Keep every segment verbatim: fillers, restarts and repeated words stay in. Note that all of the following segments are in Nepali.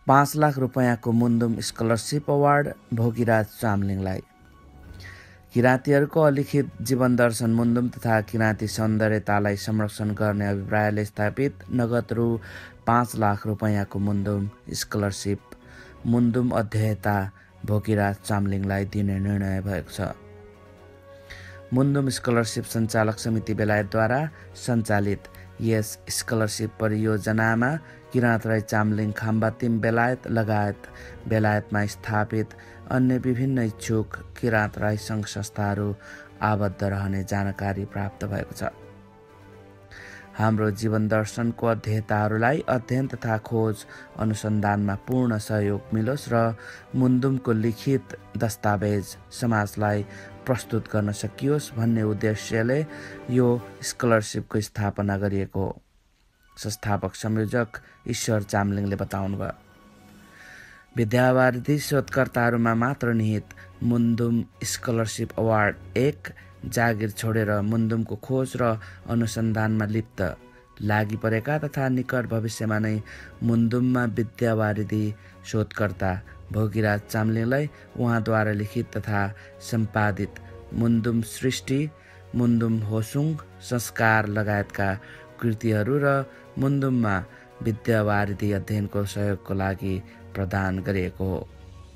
पाँच लाख रुपैयाँको मुन्दुम स्कलरसिप अवार्ड भोगिराज चामलिङलाई। किराँतीहरूको अलिखित जीवन दर्शन मुन्दुम तथा किराँती सौन्दर्यतालाई संरक्षण गर्ने अभिप्रायले स्थापित नगद रु पाँच लाख रुपैयाँको मुन्दुम स्कलरसिप मुन्दुम अध्येता भोगिराज चामलिङलाई दिने निर्णय भएको छ। मुन्दुम स्कलरसिप सञ्चालक समिति बेलायतद्वारा सञ्चालित यस स्कलरसिप परियोजनामा किराँत राई चामलिङ खाम्बातिम बेलायत लगायत बेलायतमा स्थापित अन्य विभिन्न इच्छुक किराँत राई सङ्घ संस्थाहरू आबद्ध रहने जानकारी प्राप्त भएको छ। हाम्रो जीवन दर्शनको अध्येताहरूलाई अध्ययन तथा खोज अनुसन्धानमा पूर्ण सहयोग मिलोस् र मुन्दुमको लिखित दस्तावेज समाजलाई प्रस्तुत गर्न सकियोस् भन्ने उद्देश्यले यो स्कलरसिपको स्थापना गरिएको हो। संस्थापक संयोजक ईश्वर चामलिङले बताउनुभयो। विद्यावारिधि शोधकर्ताहरूमा मात्र निहित मुन्दुम स्कलरसिप अवार्ड एक जागिर छोडेर मुन्दुमको खोज र अनुसन्धानमा लिप्त लागि परेका तथा निकट भविष्यमा नै मुन्दुममा विद्यावारिधि शोधकर्ता भोगिराज चामलिङलाई उहाँद्वारा लिखित तथा सम्पादित मुन्दुम सृष्टि, मुन्दुम होसुङ संस्कार लगायतका कृतिहरू र मुन्दुममा विद्यावारिधि अध्ययनको सहयोगको लागि प्रदान गरिएको हो।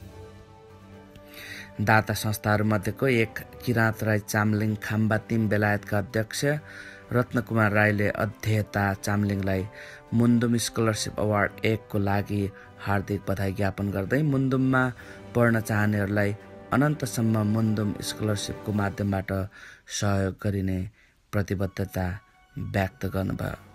दाता संस्थाहरूमध्येको एक किराँत राई चामलिङ खाम्बातिम बेलायतका अध्यक्ष रत्नकुमार राईले अध्येता चामलिङलाई मुन्दुम स्कलरसिप अवार्ड एकको लागि हार्दिक बधाई ज्ञापन गर्दै मुन्दुममा पढ्न चाहनेहरूलाई अनन्तसम्म मुन्दुम स्कलरसिपको माध्यमबाट सहयोग गरिने प्रतिबद्धता व्यक्त गर्नुभयो।